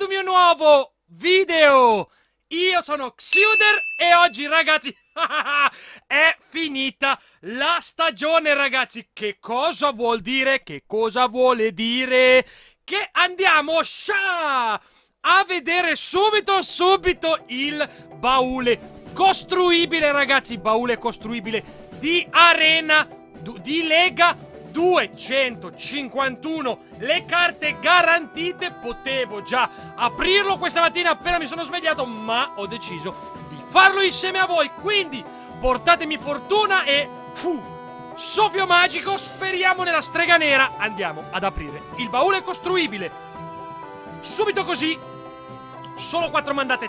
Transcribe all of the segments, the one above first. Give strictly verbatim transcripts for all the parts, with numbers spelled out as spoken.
ad un mio nuovo video! Io sono Xiuder e oggi, ragazzi, è finita la stagione, ragazzi. Che cosa vuol dire? Che cosa vuole dire? Che andiamo scia, a vedere subito, subito il baule costruibile, ragazzi. Baule costruibile di Arena, di Lega duecentocinquantuno, le carte garantite. Potevo già aprirlo questa mattina appena mi sono svegliato, ma ho deciso di farlo insieme a voi, quindi portatemi fortuna e fu, soffio magico, speriamo nella strega nera. Andiamo ad aprire il baule costruibile subito così. Solo quattro mandate,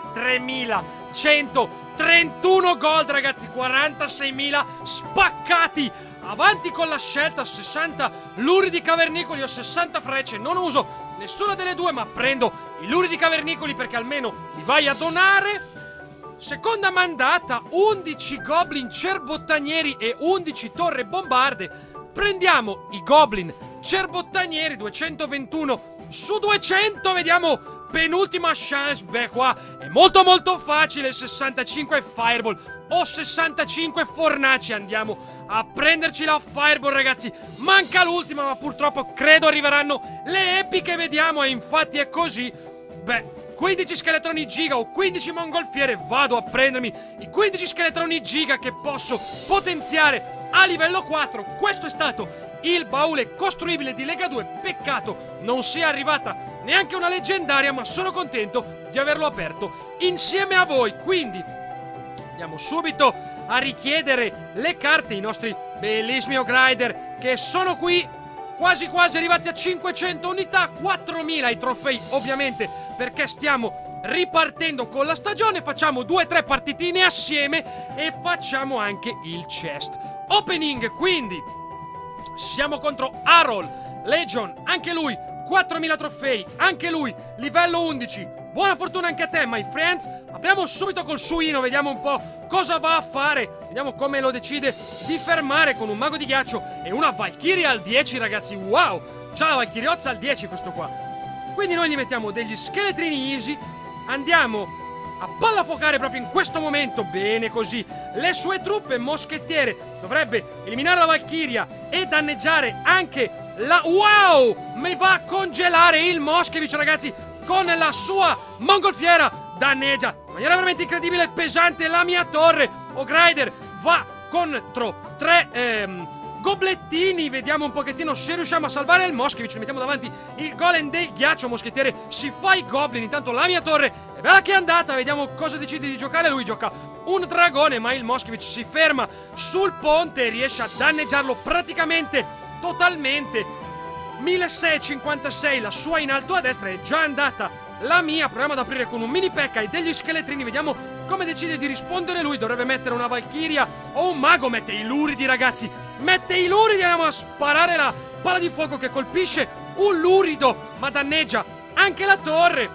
tremilacentotrentuno gold, ragazzi, quarantaseimila spaccati. Avanti con la scelta, sessanta luridi cavernicoli o sessanta frecce. Non uso nessuna delle due, ma prendo i luridi cavernicoli perché almeno li vai a donare. Seconda mandata, undici goblin cerbottanieri e undici torre bombarde. Prendiamo i goblin cerbottanieri, duecentoventuno su duecento, vediamo. Penultima chance, beh qua è molto molto facile, sessantacinque fireball o sessantacinque fornaci. Andiamo a prenderci la fireball, ragazzi. Manca l'ultima, ma purtroppo credo arriveranno le epiche, vediamo. E infatti è così. Beh, quindici scheletroni giga o quindici mongolfiere. Vado a prendermi i quindici scheletroni giga che posso potenziare a livello quattro. Questo è stato il baule costruibile di Lega due. Peccato non sia arrivata neanche una leggendaria, ma sono contento di averlo aperto insieme a voi. Quindi andiamo subito a richiedere le carte, i nostri bellissimi Ogrider che sono qui, quasi quasi arrivati a cinquecento unità, quattromila i trofei ovviamente perché stiamo ripartendo con la stagione. Facciamo due tre partitine assieme e facciamo anche il chest opening. Quindi siamo contro Harold Legion, anche lui quattromila trofei, anche lui livello undici. Buona fortuna anche a te, my friends. Apriamo subito col suino, vediamo un po' cosa va a fare. Vediamo come lo decide di fermare con un mago di ghiaccio e una Valkyria al dieci, ragazzi. Wow, c'ha la Valkyriozza al dieci questo qua. Quindi noi gli mettiamo degli scheletrini easy. Andiamo a pallafocare proprio in questo momento, bene così, le sue truppe moschettiere. Dovrebbe eliminare la Valkyria e danneggiare anche la... Wow! Mi va a congelare il Moschevich, ragazzi, con la sua mongolfiera. Danneggia in maniera veramente incredibile e pesante la mia torre. Ogrider va contro tre ehm, goblettini. Vediamo un pochettino se riusciamo a salvare il Moschevich. Mettiamo davanti il golem del ghiaccio. Moschettiere si fa i goblin. Intanto la mia torre è bella che è andata. Vediamo cosa decide di giocare. Lui gioca un dragone, ma il Moschevich si ferma sul ponte e riesce a danneggiarlo praticamente totalmente. milleseicentoscinquantasei, la sua in alto a destra è già andata. La mia proviamo ad aprire con un mini pecca e degli scheletrini. Vediamo come decide di rispondere lui. Dovrebbe mettere una Valkyria o un mago. Mette i luridi, ragazzi. Mette i luridi. Andiamo a sparare la palla di fuoco che colpisce un lurido, ma danneggia anche la torre.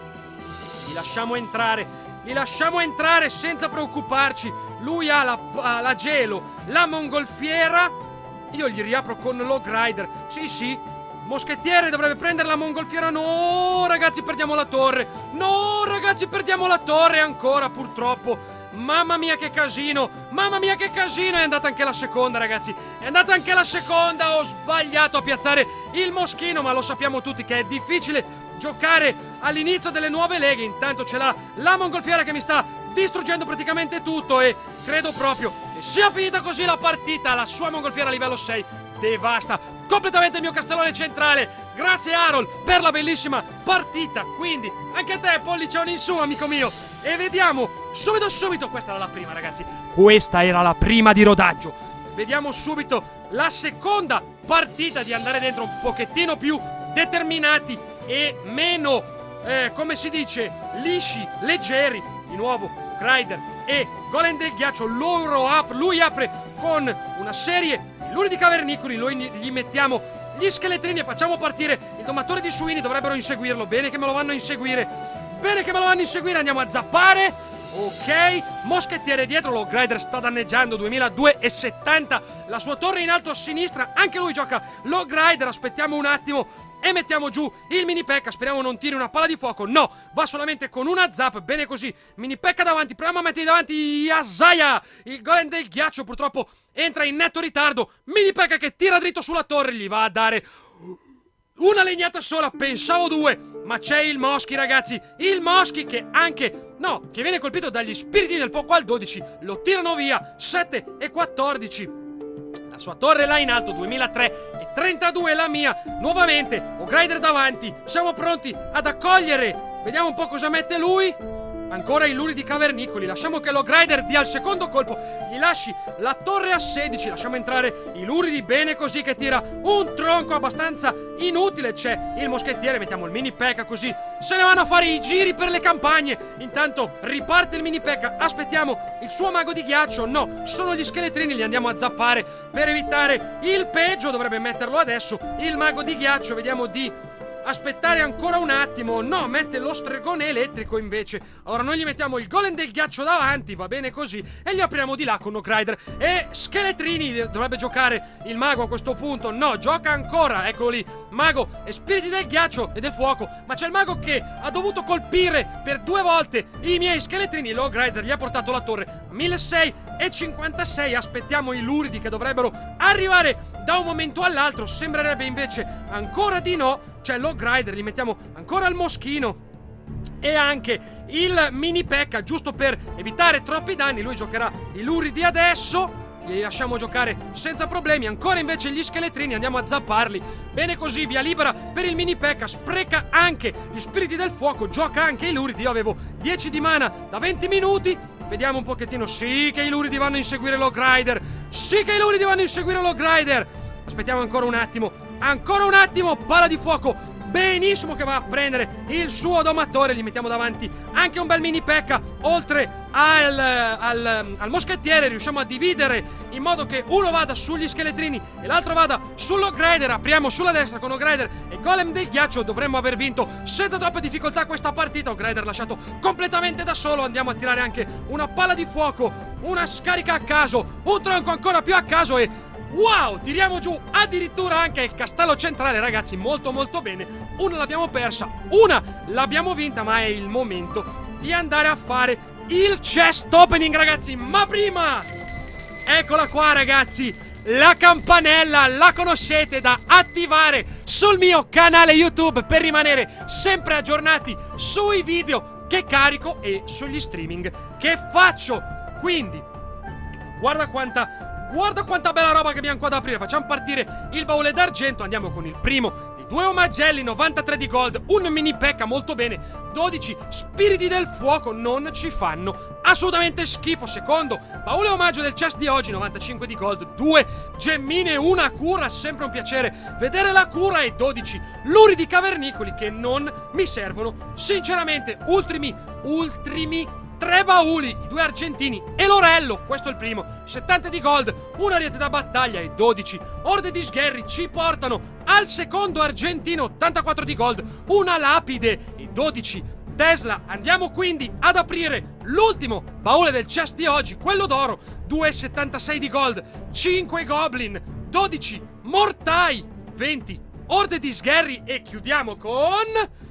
Li lasciamo entrare. Li lasciamo entrare senza preoccuparci. Lui ha la, ha la gelo, la mongolfiera. Io gli riapro con l'Ogrider. Sì, sì. Moschettiere dovrebbe prendere la mongolfiera. No, ragazzi, perdiamo la torre. No, ragazzi, perdiamo la torre ancora, purtroppo. Mamma mia che casino. Mamma mia che casino. È andata anche la seconda, ragazzi. È andata anche la seconda. Ho sbagliato a piazzare il moschino, ma lo sappiamo tutti che è difficile giocare all'inizio delle nuove leghe. Intanto c'è la, la mongolfiera che mi sta distruggendo praticamente tutto e credo proprio che sia finita così la partita. La sua mongolfiera a livello sei devasta completamente il mio castellone centrale. Grazie Harold per la bellissima partita. Quindi anche a te pollicione in su, amico mio. E vediamo subito subito. Questa era la prima, ragazzi. Questa era la prima di rodaggio. Vediamo subito la seconda partita, di andare dentro un pochettino più determinati e meno eh, come si dice, lisci, leggeri. Di nuovo Grider e golem del ghiaccio. Loro ap lui apre con una serie luridi cavernicoli. Noi gli mettiamo gli scheletrini e facciamo partire il domatore di suini. Dovrebbero inseguirlo. Bene che me lo vanno a inseguire. Bene che me lo vanno a inseguire. Andiamo a zappare. Ok, moschettiere dietro, lo Grider sta danneggiando, duemiladuecentosettanta, la sua torre in alto a sinistra, anche lui gioca lo Grider, aspettiamo un attimo e mettiamo giù il mini P.E.K.K.A, speriamo non tiri una palla di fuoco, no, va solamente con una zap, bene così, mini P.E.K.K.A davanti, proviamo a mettere davanti Asaia, il golem del ghiaccio purtroppo entra in netto ritardo, mini P.E.K.K.A che tira dritto sulla torre, gli va a dare una legnata sola, pensavo due, ma c'è il Moschi ragazzi, il Moschi che anche, no, che viene colpito dagli spiriti del fuoco al dodici, lo tirano via, sette e quattordici, la sua torre là in alto, duemilatrecento e trentadue la mia, nuovamente, ho Grider davanti, siamo pronti ad accogliere, vediamo un po' cosa mette lui. Ancora i luridi cavernicoli, lasciamo che lo Grider dia il secondo colpo, gli lasci la torre a sedici, lasciamo entrare i luridi bene così che tira un tronco abbastanza inutile, c'è il moschettiere, mettiamo il mini P.E.K.K.A così se ne vanno a fare i giri per le campagne, intanto riparte il mini P.E.K.K.A, aspettiamo il suo mago di ghiaccio, no, sono gli scheletrini, li andiamo a zappare per evitare il peggio, dovrebbe metterlo adesso, il mago di ghiaccio, vediamo di aspettare ancora un attimo, no, mette lo stregone elettrico invece. Ora noi gli mettiamo il golem del ghiaccio davanti, va bene così, e gli apriamo di là con no Grider. E scheletrini, dovrebbe giocare il mago a questo punto, no, gioca ancora, eccolo lì, mago e spiriti del ghiaccio e del fuoco, ma c'è il mago che ha dovuto colpire per due volte i miei scheletrini, lo Grider gli ha portato la torre a milleseicentosessantasei, aspettiamo i luridi che dovrebbero arrivare da un momento all'altro, sembrerebbe invece ancora di no. C'è lo Grider, gli mettiamo ancora il moschino e anche il mini P.E.K.K.A giusto per evitare troppi danni. Lui giocherà i luridi adesso, li lasciamo giocare senza problemi. Ancora invece gli scheletrini, andiamo a zapparli. Bene così, via libera per il mini P.E.K.K.A, spreca anche gli spiriti del fuoco, gioca anche i luridi. Io avevo dieci di mana da venti minuti. Vediamo un pochettino, sì che i luridi vanno a inseguire lo Grider, sì che i luridi vanno a inseguire lo Grider. Aspettiamo ancora un attimo. Ancora un attimo, palla di fuoco, benissimo che va a prendere il suo domatore, gli mettiamo davanti anche un bel mini P.E.K.K.A, oltre al, al, al moschettiere, riusciamo a dividere in modo che uno vada sugli scheletrini e l'altro vada sullo Grider, apriamo sulla destra con lo Grider e golem del ghiaccio, dovremmo aver vinto senza troppe difficoltà questa partita, o Grider lasciato completamente da solo, andiamo a tirare anche una palla di fuoco, una scarica a caso, un tronco ancora più a caso e wow, tiriamo giù addirittura anche il castello centrale, ragazzi, molto molto bene. Una l'abbiamo persa, una l'abbiamo vinta, ma è il momento di andare a fare il chest opening, ragazzi. Ma prima, eccola qua, ragazzi, la campanella, la conoscete, da attivare sul mio canale YouTube per rimanere sempre aggiornati sui video che carico e sugli streaming che faccio. Quindi, guarda quanta... Guarda quanta bella roba che abbiamo qua da aprire. Facciamo partire il baule d'argento. Andiamo con il primo dei due omagelli, novantatré di gold, un mini P.E.K.K.A molto bene, dodici spiriti del fuoco, non ci fanno assolutamente schifo. Secondo baule omaggio del chest di oggi, novantacinque di gold, due gemmine e una cura, sempre un piacere vedere la cura, e dodici luridi cavernicoli che non mi servono sinceramente. Ultimi, ultimi tre bauli, i due argentini e l'orello, questo è il primo, settanta di gold, una ariete da battaglia e dodici orde di sgherri ci portano al secondo argentino, ottantaquattro di gold, una lapide e dodici Tesla. Andiamo quindi ad aprire l'ultimo baule del chest di oggi, quello d'oro, due e settantasei di gold, cinque goblin, dodici mortai, venti orde di sgherri e chiudiamo con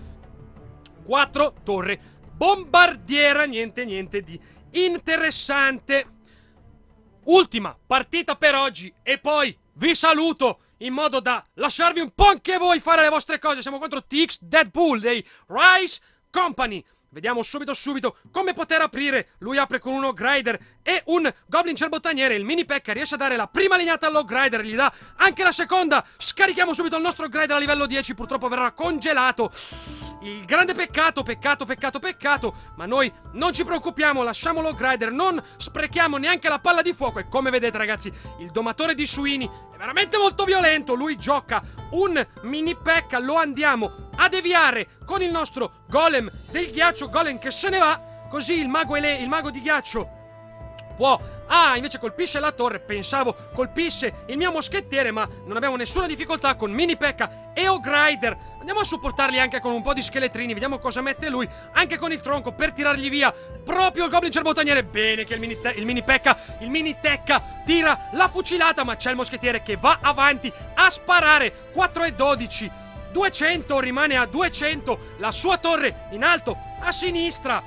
quattro torre bombardiera, niente niente di interessante. Ultima partita per oggi e poi vi saluto in modo da lasciarvi un po' anche voi fare le vostre cose. Siamo contro T X Deadpool dei Rise Company. Vediamo subito subito come poter aprire. Lui apre con uno Grider e un Goblin cerbottaniere. Il mini P.E.K.K.A riesce a dare la prima lignata allo Grider, gli dà anche la seconda. Scarichiamo subito il nostro Grider a livello dieci, purtroppo verrà congelato. Il grande peccato, peccato, peccato, peccato. Ma noi non ci preoccupiamo, lasciamolo Grider, non sprechiamo neanche la palla di fuoco. E come vedete, ragazzi, il domatore di suini è veramente molto violento. Lui gioca un mini P.E.K.K.A, lo andiamo a deviare con il nostro golem del ghiaccio, golem che se ne va. Così il mago, ele il mago di ghiaccio può... Ah, invece colpisce la torre, pensavo colpisse il mio moschettiere, ma non abbiamo nessuna difficoltà con mini P.E.K.K.A e o Grider. Andiamo Andiamo a supportarli anche con un po' di scheletrini. Vediamo cosa mette lui. Anche con il tronco per tirargli via proprio il Goblin Cerbottaniere. Bene che il mini, il mini Pekka, il mini Tekka tira la fucilata, ma c'è il moschettiere che va avanti a sparare. Quattro e dodici. duecento, rimane a duecento. La sua torre in alto a sinistra.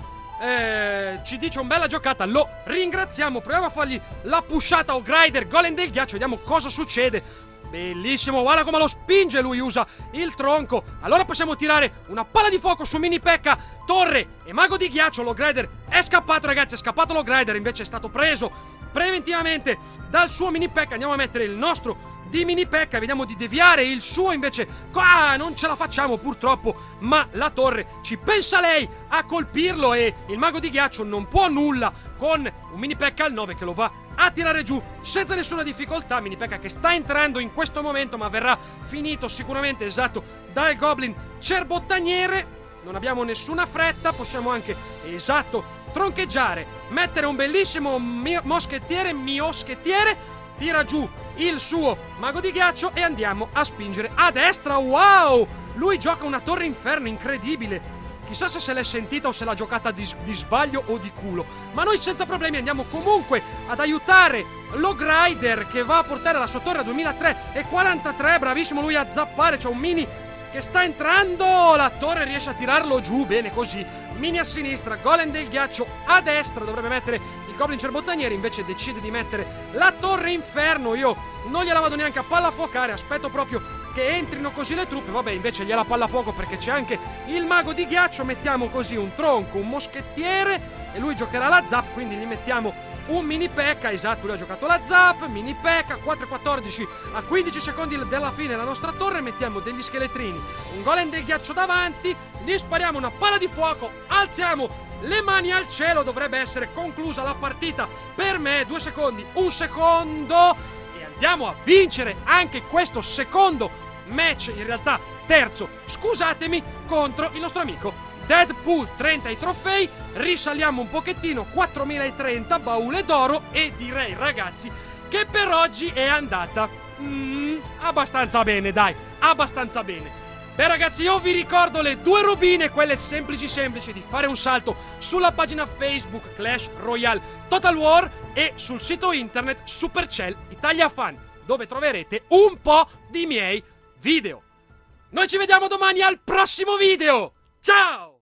Eh, ci dice un bella giocata, lo ringraziamo. Proviamo a fargli la pushata o grider golem del ghiaccio, vediamo cosa succede. Bellissimo, guarda come lo spinge, lui usa il tronco. Allora possiamo tirare una palla di fuoco su mini Pekka, torre e mago di ghiaccio. Lo grider è scappato, ragazzi, è scappato lo grider, invece è stato preso preventivamente dal suo mini Pekka. Andiamo a mettere il nostro di mini Pekka, vediamo di deviare il suo, invece ah, non ce la facciamo purtroppo, ma la torre ci pensa lei a colpirlo e il mago di ghiaccio non può nulla con un mini Pekka al nove che lo va a tirare giù senza nessuna difficoltà. Mini Pekka che sta entrando in questo momento, ma verrà finito sicuramente, esatto, dal Goblin Cerbottaniere. Non abbiamo nessuna fretta, possiamo anche, esatto, troncheggiare, mettere un bellissimo mi moschettiere, mioschettiere, tira giù il suo mago di ghiaccio e andiamo a spingere a destra. Wow! Lui gioca una torre inferno incredibile. Chissà se se l'è sentita o se l'ha giocata di, di sbaglio o di culo. Ma noi senza problemi andiamo comunque ad aiutare lo grider che va a portare la sua torre a duemilatrecentoquarantatré. Bravissimo lui a zappare, c'è un mini che sta entrando. La torre riesce a tirarlo giù, bene così. Mini a sinistra, golem del ghiaccio a destra. Dovrebbe mettere il Goblin Cerbottaniere, invece decide di mettere la torre inferno. Io non gliela vado neanche a pallafuocare, aspetto proprio che entrino così le truppe. Vabbè, invece gliela pallafuoco perché c'è anche il mago di ghiaccio. Mettiamo così un tronco, un moschettiere e lui giocherà la zap, quindi gli mettiamo un mini Pekka. Esatto, lui ha giocato la zap, mini Pekka. Quattro e quattordici a quindici secondi della fine la nostra torre. Mettiamo degli scheletrini, un golem del ghiaccio davanti, gli spariamo una palla di fuoco, alziamo le mani al cielo. Dovrebbe essere conclusa la partita per me. Due secondi, un secondo e andiamo a vincere anche questo secondo match, in realtà terzo, scusatemi, contro il nostro amico Deadpool. Trenta i trofei, risaliamo un pochettino, quattromilatrenta baule d'oro e direi, ragazzi, che per oggi è andata mm, abbastanza bene, dai, abbastanza bene. Beh ragazzi, io vi ricordo le due robine, quelle semplici semplici, di fare un salto sulla pagina Facebook Clash Royale Total War e sul sito internet Supercell Italia Fan, dove troverete un po' di miei video. Noi ci vediamo domani al prossimo video, ciao!